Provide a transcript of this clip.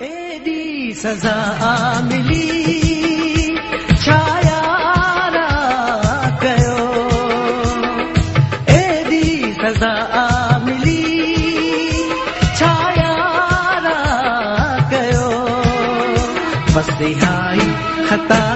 एडी सजा मिली छायारा कयो एडी सजा मिली छायारा कयो बस हाई खता